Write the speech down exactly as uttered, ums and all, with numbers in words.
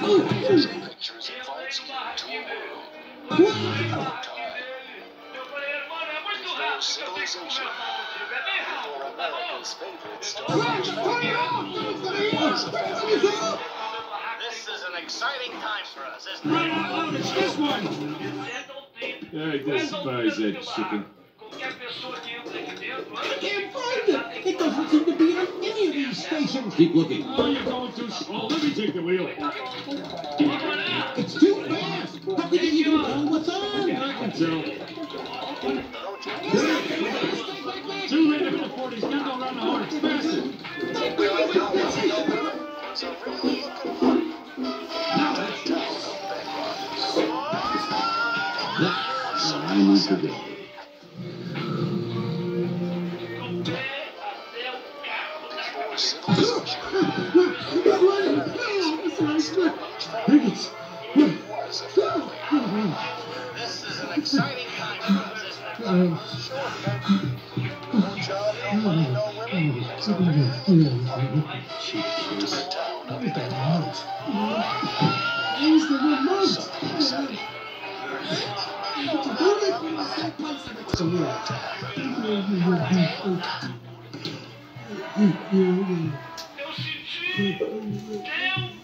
Pictures invites you to a world. Before time. Before civilization. Before America's favorite Star Wars family. This is an exciting time for us, isn't it? It's this one! I despise that chicken. I can't find it! It doesn't seem to be on any of these stations! Keep looking. Oh, you're going too slow. Let me take the wheel. It's too fast! How can you even tell what's on? I can tell. Too late in the forties. Gotta go around the horn. It's faster. So really looking for Now that's That's all I need to do. before civilization. Was a family. This is an exciting time for us, isn't it? No job, no money, no women. So to the town of Viva. Something exciting. It's a war time. Eu senti.